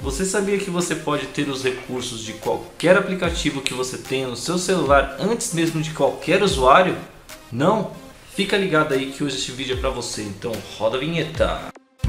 Você sabia que você pode ter os recursos de qualquer aplicativo que você tenha no seu celular antes mesmo de qualquer usuário? Não? Fica ligado aí que hoje esse vídeo é pra você, então roda a vinheta.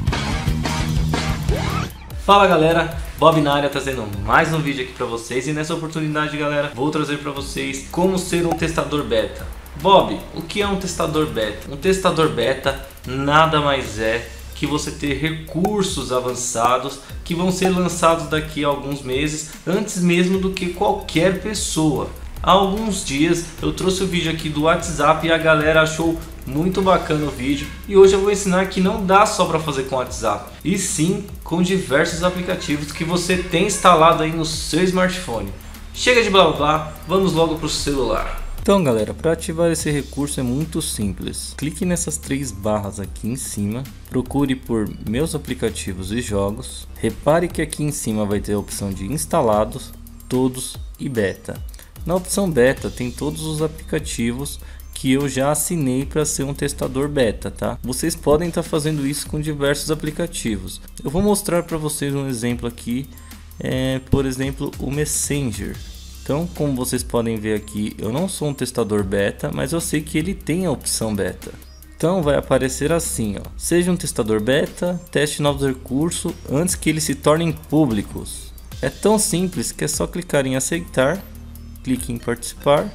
Fala galera, Bob na área trazendo mais um vídeo aqui pra vocês, e nessa oportunidade galera, vou trazer pra vocês como ser um testador beta. Bob, o que é um testador beta? Um testador beta nada mais é que você ter recursos avançados que vão ser lançados daqui a alguns meses, antes mesmo do que qualquer pessoa. Há alguns dias eu trouxe o vídeo aqui do WhatsApp e a galera achou muito bacana o vídeo, e hoje eu vou ensinar que não dá só para fazer com o WhatsApp, e sim com diversos aplicativos que você tem instalado aí no seu smartphone. Chega de blá blá blá, vamos logo para o celular. Então galera, para ativar esse recurso é muito simples. Clique nessas três barras aqui em cima, procure por meus aplicativos e jogos. Repare que aqui em cima vai ter a opção de instalados, todos e beta. Na opção beta tem todos os aplicativos que eu já assinei para ser um testador beta, tá? Vocês podem estar fazendo isso com diversos aplicativos. Eu vou mostrar para vocês um exemplo aqui, por exemplo o Messenger. Então, como vocês podem ver aqui, eu não sou um testador beta, mas eu sei que ele tem a opção beta. Então vai aparecer assim, ó: seja um testador beta, teste novos recursos antes que eles se tornem públicos. É tão simples que é só clicar em aceitar, clique em participar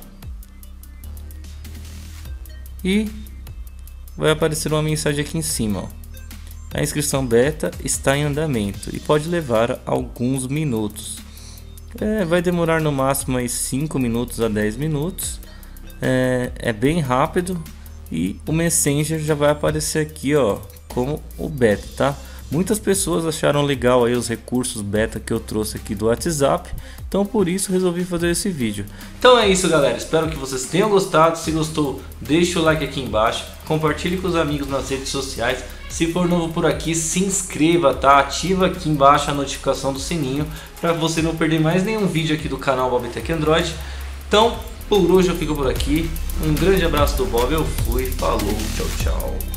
e vai aparecer uma mensagem aqui em cima, ó: a inscrição beta está em andamento e pode levar alguns minutos. Vai demorar no máximo aí 5 minutos a 10 minutos. É bem rápido, e o Messenger já vai aparecer aqui, ó, como o beta, tá? Muitas pessoas acharam legal aí os recursos beta que eu trouxe aqui do WhatsApp, então por isso resolvi fazer esse vídeo. Então é isso galera, espero que vocês tenham gostado. Se gostou, deixa o like aqui embaixo, compartilhe com os amigos nas redes sociais. Se for novo por aqui, se inscreva, tá? Ativa aqui embaixo a notificação do sininho para você não perder mais nenhum vídeo aqui do canal Bob Tech Android. Então, por hoje eu fico por aqui. Um grande abraço do Bob, eu fui, falou, tchau, tchau.